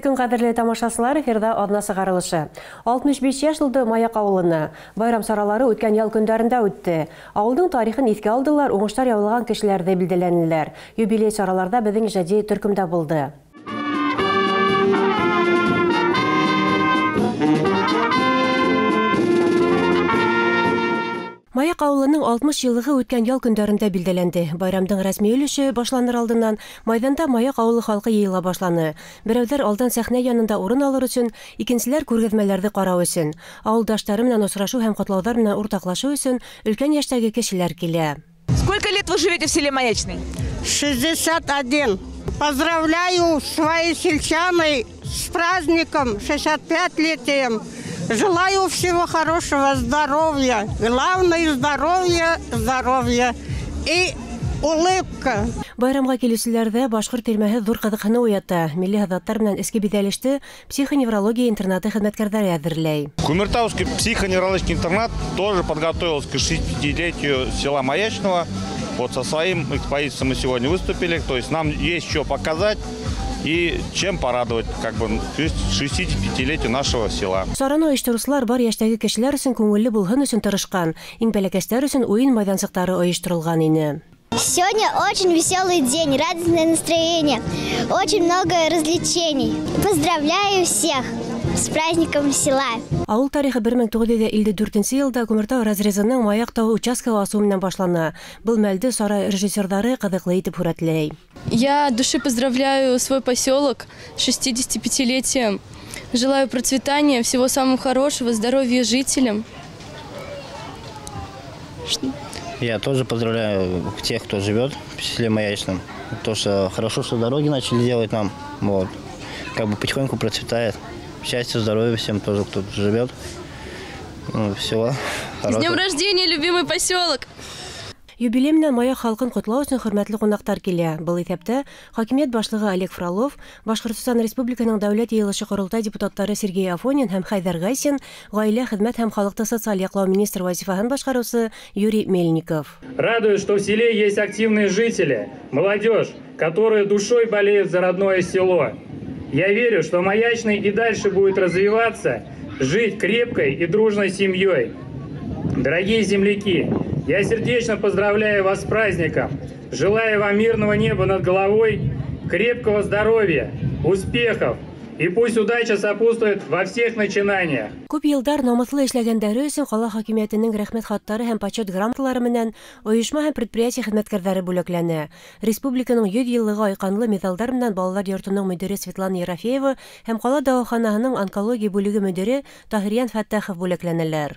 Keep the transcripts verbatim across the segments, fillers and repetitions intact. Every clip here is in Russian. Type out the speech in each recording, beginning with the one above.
Хәерле көн, кадерле тамашачылар, эфирда адна сыгарылышы. алтмыш биш яшь тулды Маяк авылына. Байрам саралары үткән ял көндәрендә үтте. Авылның тарихын искә алдылар, уңыштар яулаган кешеләр дә билдәләнделәр. Юбилей сараларда безнең иҗади төркемдә булды. Маяк авылының алтмыш еллыгы үткән ял көндәрендә билдәләнде. Байрамдың рәсми өлеше башланыр алдыннан майданда Маяк авылы халкы йыела башланы. Берәүләр алдан сәхнә янында урын алыр өчен, икенчеләр күргәзмәләрне карау өчен, авылдашлары белән очрашу һәм котлаулар белән уртаклашу өчен өлкән яшьтәге кешеләр килә. Сколько лет вы живете в селе Маячный? шестьдесят один. Поздравляю свои сельчаны с праздником шестьдесят пятилетием. Желаю всего хорошего, здоровья. Главное здоровье, здоровье и улыбка. Байрамга килүчеләрдә башкорт тирмәһе зур кызыкны уята. Милли хезмәттәр белән эске бизәлеште психоневрология интернаты хезмәткәрләре әзерләй. Кумертауский психоневрологический интернат тоже подготовился к шестидесятилетию села Маячного. Вот со своим экспозицией мы сегодня выступили. То есть нам есть что показать и чем порадовать как бы шестидесятипятилетию нашего села. Сараны оештыручылар бар яшьтәге кешеләр өчен күңелле булган өчен тырышкан. Иң бәләкәчләр өчен уен майданчыклары оештырылган иде. Сегодня очень веселый день, радостное настроение, очень много развлечений. Поздравляю всех с праздником села. Авыл тарихы бер мең тугыз йөз илле дүртенче елда Күмертау разрезының Маяк тау участкасы асуы менән башлана. Был мәлдә сара режиссерлары кызыклы итеп хүрәтләй. Я от души поздравляю свой поселок с шестидесятипятилетием. Желаю процветания, всего самого хорошего, здоровья жителям. Я тоже поздравляю тех, кто живет в селе Маячном. То, что хорошо, что дороги начали делать нам. Вот. Как бы потихоньку процветает. Счастья, здоровья всем тоже, кто живет. Ну, всего хорошего. С днем рождения, любимый поселок! Юбилей менән Маяк халкын котлау өчен хөрмәтле кунаклар килә. Был исәптә хакимият башлыгы Олег Фролов, Башкортстан Республиканың дәүләт йыелышы корылтай депутаттары Сергей Афонин һәм Хайдар Гайсин, гаилә, хезмәт һәм халыкты социаль яклау министр вазифаһын башкаручы Юрий Мельников. Радует, что в селе есть активные жители, молодежь, которые душой болеют за родное село. Я верю, что Маячный и дальше будет развиваться, жить крепкой и дружной семьей. Дорогие земляки, я сердечно поздравляю вас с праздником. Желаю вам мирного неба над головой, крепкого здоровья, успехов. И пусть удача сопутствует во всех начинаниях. Күп елдар намыслы эшләгәннәре өчен кала хакимиятенең рәхмәт хаттары һәм почет грамоталары менән оешма һәм предприятие хезмәткәрләре бүләкләнә. Республиканың йөз еллыгы айканлы медальләр менән балалар йортының мөдире Светлана Ерофеева һәм кала дәваханаһының онкология бүлеге мөдире Таһириян Фәттахов бүләкләнәләр.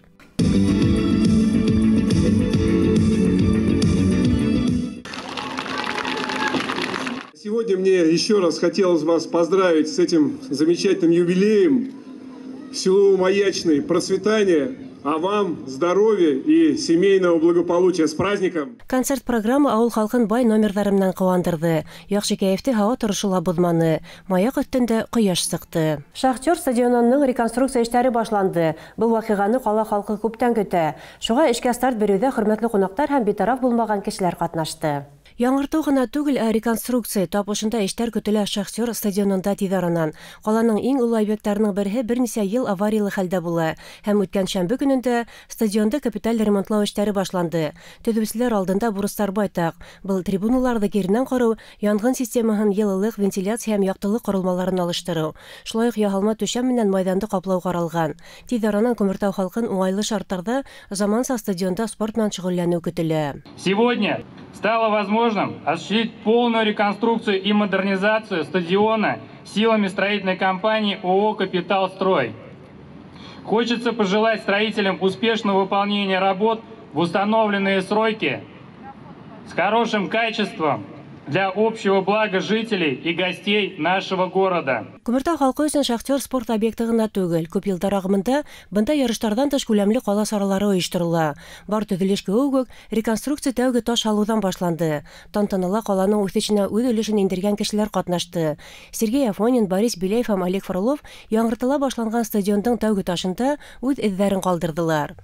Сегодня мне еще раз хотелось вас поздравить с этим замечательным юбилеем. Селу Маячный процветания, а вам здоровья и семейного благополучия. С праздником! Концерт программы авыл халкын бай номерлары белән куандырды. Яхшы кәефте һава торышы ла бозманы. Маяк өстендә кояш сыкты. Шахтер стадионының реконструкция эшләре башланды. Был вакыйганы кала халкы күптән көтә. Шуңа эшкә старт берүдә хөрмәтле кунаклар һәм битараф булмаган кешеләр катнашты. Яңырту гына түгел, ә реконструкция тапышында эшләр көтелә Шахтер стадионында тиз араннан. Каланың иң олы объектларының бере берничә ел авариялы хәлдә була. Һәм үткән шәмбе көнендә стадионда капиталь ремонтлау эшләре башланды. Төзүчеләр алдында бурычлар байтак. Был трибуналарда киренән карау, янгын системаһын еллык вентиляция һәм яктылык корылмаларын алыштыру. Шулай ук яһалма түшәм менән майданды каплау каралган. Тиз араннан Күмертау халкын уңайлы шартларда заманча стадионда спорт белән шөгыльләнү көтелә. Сегодня стало возможным осуществить полную реконструкцию и модернизацию стадиона силами строительной компании ООО «Капиталстрой». Хочется пожелать строителям успешного выполнения работ в установленные сроки с хорошим качеством для общего блага жителей и гостей нашего города. Күмертау халкы өчен Шахтер спорт объекты гына түгел. Күп елдар агымында бында ярыштардан тыш күләмле кала саралары оештырыла. Бар төзелеш кеүк реконструкция тәүге таш алудан башланды. Тантанала каланың үсешенә үз өлешен индергән кешеләр катнашты. Сергей Афонин, Борис Беляев һәм Олег Фролов яңартыла башланган стадионның тәүге ташында үз эзләрен калдырдылар.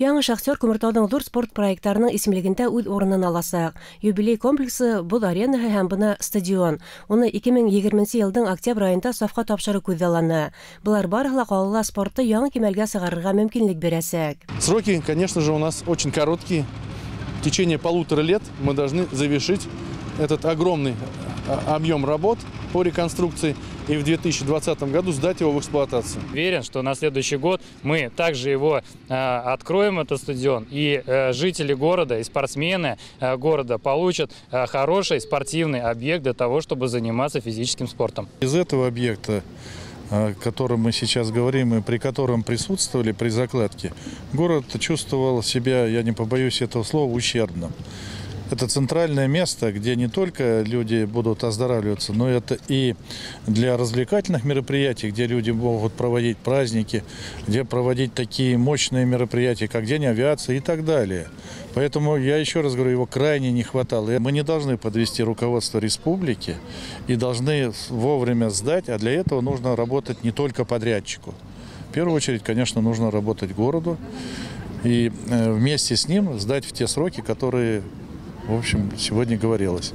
Яңы Шахтер Күмертауның зур спорт проекттарының исемлегендә үз урынын аласак. Юбилей комплексы бұл аренаһы һәм бына стадион. Уны ике мең егерменче елдың октябрь айында сафка тапшыру күзаллана. Булар барыгы калыла спортты яңа кимәлгә сыгарырга мөмкинлек бирәсәк. Сроки, конечно же, у нас очень короткие. В течение полутора лет мы должны завершить этот огромный объем работ по реконструкции и в две тысячи двадцатом году сдать его в эксплуатацию. Уверен, что на следующий год мы также его э, откроем, этот стадион, и э, жители города и спортсмены э, города получат э, хороший спортивный объект для того, чтобы заниматься физическим спортом. Из этого объекта, о котором мы сейчас говорим и при котором присутствовали при закладке, город чувствовал себя, я не побоюсь этого слова, ущербным. Это центральное место, где не только люди будут оздоравливаться, но это и для развлекательных мероприятий, где люди могут проводить праздники, где проводить такие мощные мероприятия, как День авиации и так далее. Поэтому я еще раз говорю, его крайне не хватало. Мы не должны подвести руководство республики и должны вовремя сдать, а для этого нужно работать не только подрядчику. В первую очередь, конечно, нужно работать городу и вместе с ним сдать в те сроки, которые, в общем, сегодня говорилось.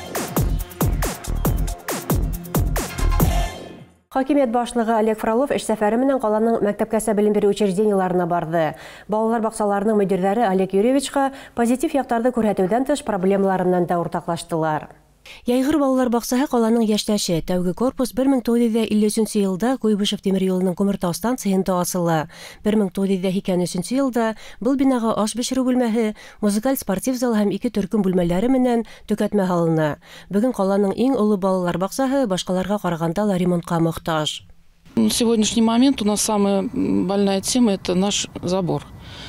Хакимият башлыгы Олег Фролов эш сәфәре менән каланың мәктәпкәсә белем бирү учреждениеларына барды. Балалар баксаларының мөдирләре Олег Юрьевичка позитив яктарды күрһәтүдән тыш проблемаларыннан да уртаклаштылар. Яйгыр балалар баксаһы каланың яшьтәше. Тәүге корпус бер мең тугыз йөз илле өченче елда Куйбышев тимер юлының Күмертау станциясында асылы. бер мең тугыз йөз икән өченче елда был бинага аш бешерү бүлмәһе, музыкаль спортив зал һәм ике төркем бүлмәләре менән төкәтмә һалына. Бүген каланың иң олы балалар баксаһы башкаларга караганда да ремонтка мохтаж. На сегодняшний момент у нас самая больная тема – это наш забор.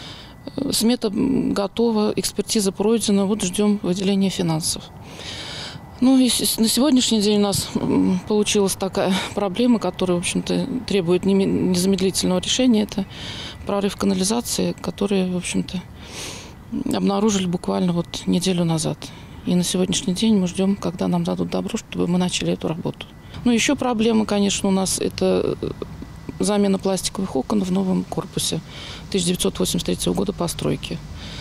Смета готова, экспертиза пройдена, вот ждем выделения финансов. Ну, и на сегодняшний день у нас получилась такая проблема, которая, в общем-то, требует незамедлительного решения. Это прорыв канализации, который, в общем-то, обнаружили буквально вот неделю назад. И на сегодняшний день мы ждем, когда нам дадут добро, чтобы мы начали эту работу. Ну, еще проблема, конечно, у нас это замена пластиковых окон в новом корпусе тысяча девятьсот восемьдесят третьего года постройки.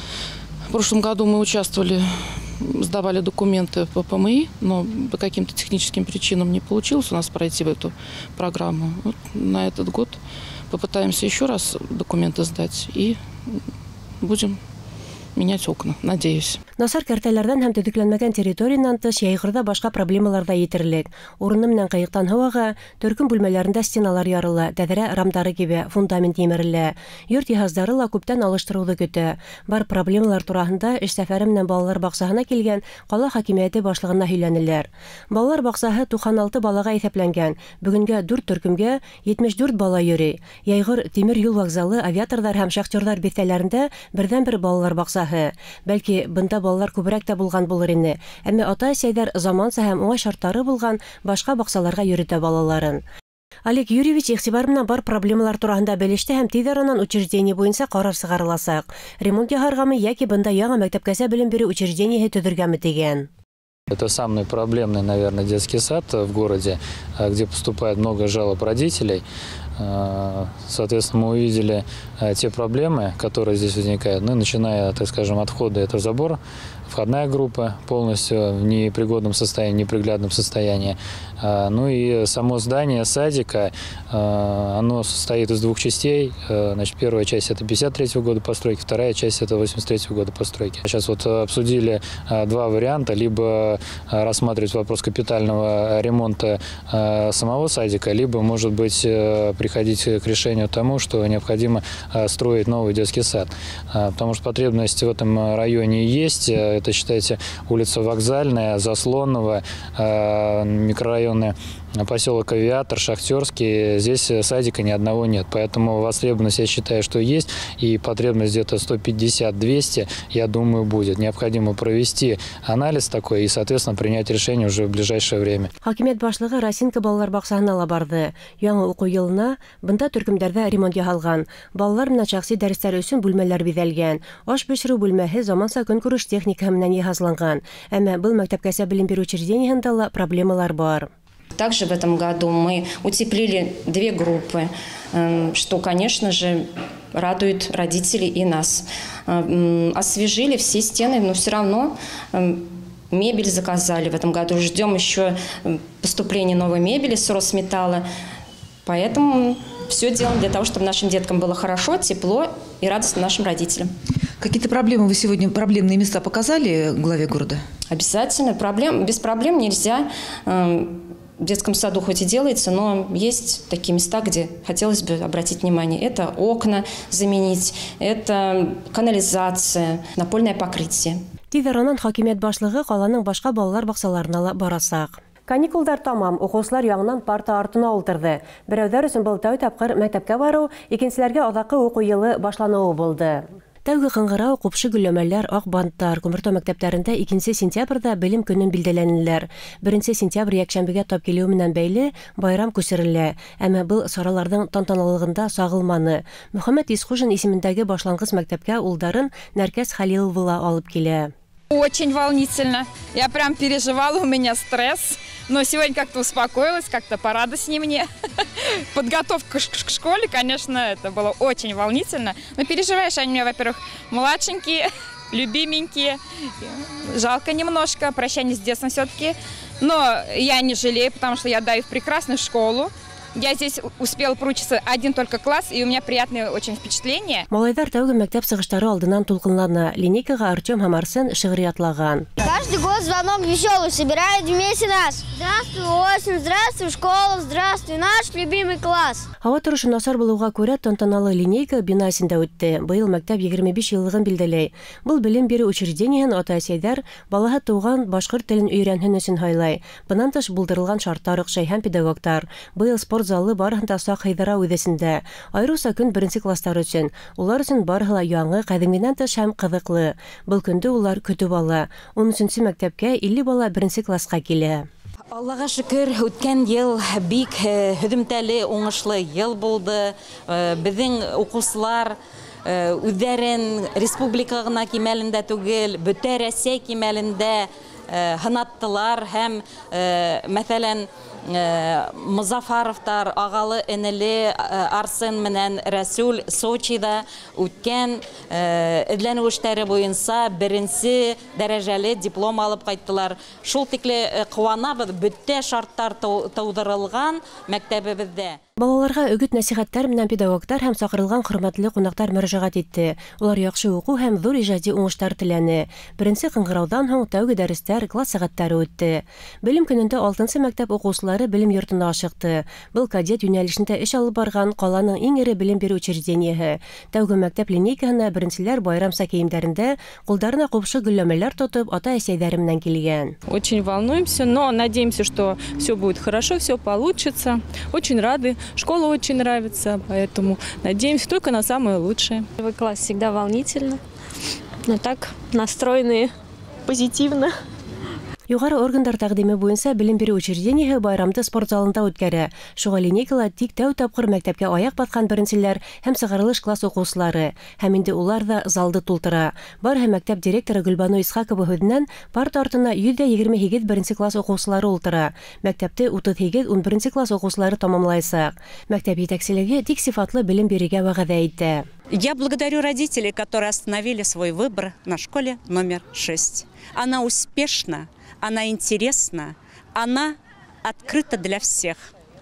В прошлом году мы участвовали, сдавали документы по ПМИ, но по каким-то техническим причинам не получилось у нас пройти в эту программу. Вот на этот год попытаемся еще раз документы сдать и будем менять окна, надеюсь. Насар кәртәләрдән һәм төзекләнмәгән территорияннан тыш Яйгырда башка проблемалар да җитерлек. Урыны менән кыектан һавага, төркем бүлмәләрендә стеналар ярыла, тәҙрә рамдары кибә, фундамент емерелә. Йорт җиһазлары ла күптән алыштырылды көтә. Бар проблемалар турында эш сәфәре менән балалар баксаһына килгән кала хакимияте башлыгына һөйләнеләр. Балалар баксаһы туксан алты балага исәпләнгән. Бүгенгә дүрт төркемгә җитмеш дүрт бала йөри. Яйгыр тимер юл вокзалы, авиаторлар һәм шахтёрлар бистәләрендә бердән-бер балалар баксаһы. Бәлки бында балалар күбрәк тә булган булыр инде. Әмма ата-әсәләр заманса һәм уңай шартлары булган башка баксаларга йөритә балаларын. Олег Юрьевич игътибар менән бар проблемалар турында белеште һәм тиз араннан учреждение буенча карар чыгарыласак. Ремонт яһаргамы яки бында яңа мәктәпкәсә белем бирү учреждениеһе төзергәме дигән. Это самый проблемный, наверное, детский сад в городе, где поступает много жалоб родителей. Соответственно, мы увидели те проблемы, которые здесь возникают, ну, начиная, так скажем, от входа, это забор, входная группа полностью в непригодном состоянии, неприглядном состоянии. Ну и само здание садика, оно состоит из двух частей. Значит, первая часть это пятьдесят третьего года постройки, вторая часть это восемьдесят третьего года постройки. Сейчас вот обсудили два варианта, либо рассматривать вопрос капитального ремонта самого садика, либо, может быть, приходить к решению тому, что необходимо строить новый детский сад. Потому что потребность в этом районе есть. Это, считайте, улица Вокзальная, Заслонного, микрорайон поселок Авиатор, Шахтерский. Здесь садика ни одного нет. Поэтому востребованность, я считаю, что есть. И потребность где-то сто пятьдесят — двести, я думаю, будет. Необходимо провести анализ такой и, соответственно, принять решение уже в ближайшее время. Хакимият башлыгы Расинка балалар баксаһына ла барды. Яңа уку елына бында төркемдәрдә ремонт яһалган. Балалар менән шәхси дәресләр өчен бүлмәләр бизәлгән. Аш пешерү бүлмәһе заманса көнкүреш техникаһы менән җиһазланган. Әмма был мәктәпкәсә белем бирү учреждениеһендә ла проблемалар бар. Также в этом году мы утеплили две группы, что, конечно же, радует родителей и нас. Освежили все стены, но все равно мебель заказали в этом году. Ждем еще поступления новой мебели с Росметалла. Поэтому все делаем для того, чтобы нашим деткам было хорошо, тепло и радостно нашим родителям. Какие-то проблемы вы сегодня, проблемные места показали главе города? Обязательно. Проблем, без проблем нельзя. В детском саду хоть и делается, но есть такие места, где хотелось бы обратить внимание. Это окна заменить, это канализация, напольное покрытие. Тиҙ аранан хакимиәт башлығы ҡаланың башҡа балалар баҡсаларына ла барасаҡ. Каникулдар тамам, уҡыусылар яңынан парта артына ултырҙы. Берәүҙәр өсөн был тәү тапҡыр мәктәпкә барыу, икенселәргә аҙаҡҡы уҡыу йылы башланыуы булды. Тәүге ҡыңғырау, ҡупшы гөлләмәләр, аҡ банттар, Күмертау мәктәптәрендә икенсе сентябрҙа белем көнөн билдәләнеләр. Беренсе сентябрь йәкшәмбегә тап килеү менән бәйле байрам күсерелә. Әммә был сараларҙың тантаналылығында сағылманы. Мөхәммәт Исхужин исемендәге башланғыс мәктәпкә улдарын Нәркәс Хәлиловна алып килә. Очень волнительно. Я прям переживала, у меня стресс. Но сегодня как-то успокоилась, как-то порадостнее мне. Подготовка к школе, конечно, это было очень волнительно. Но переживаешь, они у меня, во-первых, младшенькие, любименькие. Жалко немножко, прощание с детством все-таки. Но я не жалею, потому что я даю в прекрасную школу. Я здесь успела проучиться один только класс, и у меня приятные очень впечатления. Малайдар тәүге мәктәп сығыштары алдынан тулҡынлана. Линейкаға Артем һәм Арсен шиғриятлаган. Каждый год звонок веселый собирает вместе нас. Здравствуй, осень, здравствуй, школа, здравствуй, наш любимый класс. Һава торышы насар булыуға күрә тантаналы линейка бинасында үтте. Быйыл мәктәп егерме биш йыллығын билдәләй. Был белем бирү учреждениеһын ата-әсәйҙәр балаһы тыуған башҡорт телен өйрәнһен өсөн һайлай. Бынан тыш булдырылған шарттар оҡшай һәм педагогтар. Быйыл спорт залы барыһын да саҡ һыйҙыра үҙәсендә. Айырыуса көн беренсе кластар өсөн. Улар өсөн барыһы ла яңы, ҡәҙимгенән тыш һәм ҡыҙыҡлы. Был көндө улар көтөп ала. ун өсөнсө мәктәпкә илле бала беренсе классҡа килә. Аллаға шөкөр, үткән йыл бик һөҙөмтәле, уңышлы йыл булды. Беҙҙең уҡыусылар үҙҙәрен республика ғына кимәлендә түгел, бөтә Рәсәй кимәлендә һынаттылар һәм, мәҫәлән, Музафаровтар, ағалы энеле Арсен менән Рәсүл Сочида үткән эҙләнеү эштәре буйынса беренсе дәрәжәле диплом алып ҡайттылар. Шул тикле ҡыуанабыҙ, бөтә шарттар тыуҙырылған мәктәбебеҙҙә. Балаларға өгөт нәсихәттәр менән педагогтар һәм саҡырылған хөрмәтле ҡунаҡтар мөрәжәғәт итте. Улар яҡшы уҡыу һәм ҙур ижади уңыштар теләне. Беренсе ҡыңғырауҙан һуң тәүге дәрестәр, класс сәғәттәре үтте. Белем көнөндә алтынсы мәктәп уҡыусылары белем йортона ашыҡты. Был кадет йүнәлешендә эш алып барған ҡаланың иң ире белем биреү учреждениеһы. Тәүге мәктәп линейкаһына беренселәр байрамса кейемдәрендә ҡулдарына ҡупшы гөлләмәләр тотоп ата-әсәйҙәре менән килгән. Очень волнуемся, но надеемся, что все будет хорошо, все получится. Очень рады. Школа очень нравится, поэтому надеемся только на самое лучшее. Первый класс всегда волнительно, но так настроенные позитивно. Юғары органдар тәҡдиме буйынса белем биреү учреждениеһы байрамды спорт залында үткәрә. Шуға линейкала тик тәү тапҡыр мәктәпкә аяҡ баҫҡан беренселәр һәм сығарылыш класс уҡыусылары. Һәм инде улар ҙа залды тултыра. Барыһы мәктәп директоры Гөлбаныу Исхакова һүҙенән парта артына йөҙ дә егерме һигеҙ беренсе класс уҡыусылары ултыра. Мәктәпте утыҙ һигеҙ ун беренсе класс уҡыусылары тамамлаясаҡ. Мәктәп етәкселеге тик сифатлы белем бирергә вәғәҙә итә. Я благодарю родителей, которые остановили свой выбор на школе номер шесть. Она успешна. Она интересна, она открыта для всех.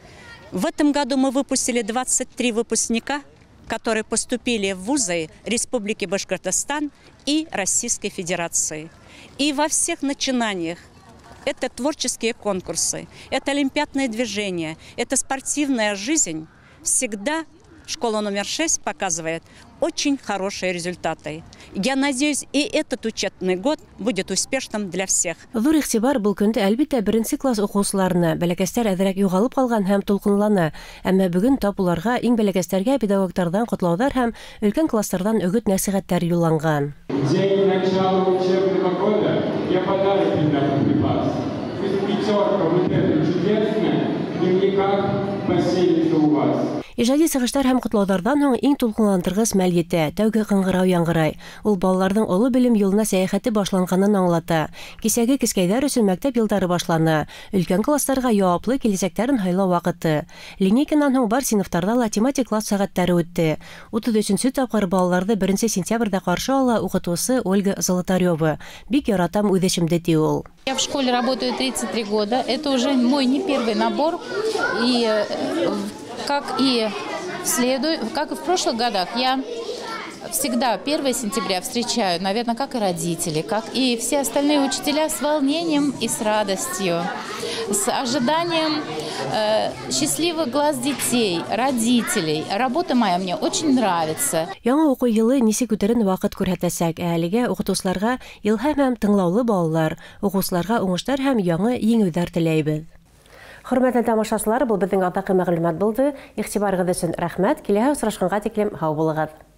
В этом году мы выпустили двадцать три выпускника, которые поступили в вузы Республики Башкортостан и Российской Федерации. И во всех начинаниях это творческие конкурсы, это олимпиадное движение, это спортивная жизнь. Всегда школа номер шесть показывает очень хорошие результаты. Я надеюсь, и этот учебный год будет успешным для всех. Ҙур иғтибар был көндә әлбиттә беренсе класс уҡыусыларына. Бәләкәстәр әҙерәк юғалып ҡалған һәм тулҡынлана. Әммә бөгөн тап уларға иң бәләкәстәргә педагогтарҙан ҡотлауҙар һәм өлкән кластарҙан өгөт нәсихәттәр юлланған. День начала учебного года я подарок для первый класс. Пусть пятерка вот эта чудесная, и никак поселится у вас. Ижади сыгыштар һәм котлаудардан һоң иң тулкынландыргыс мәл ете, тәүге кыңгырау яңгырай. Ул балаларның олы белем юлына сәяхәте башланганын аңлата. Кисәге кескәйдәр өчен мәктәп елдары башлана. Өлкән классларга яуаплы киләчәкләрен хайлау вакыты. Линейканнан һоң бар сыйныфтарда математик класс сәгатьләре үтте. утыз өченче тапкыр балаларны беренче сентябрьдә каршы ала укытучысы Ольга Золотарева. Бик яратам үҙешемде ди ул. Я в школе работаю тридцать три года. Это уже мой не первый набор. И как и следую, как и в прошлых годах, я всегда первое сентября встречаю, наверное, как и родители, как и все остальные учителя, с волнением и с радостью, с ожиданием э, счастливых глаз детей, родителей. Работа моя мне очень нравится. Яңа уку йылы нисек үтерен вакыт күрһәтәсәк, әлегә укытучыларга илһам һәм тыңлаулы балалар, укучыларга уңышлар һәм яңа еңүләр теләйбез. Хөрмәтле тамашачылар, бу безнең атакы мәгълүмат булды. Игътибарыгыз өчен рәхмәт. Киләһе очрашканга тиклем һау булыгыз.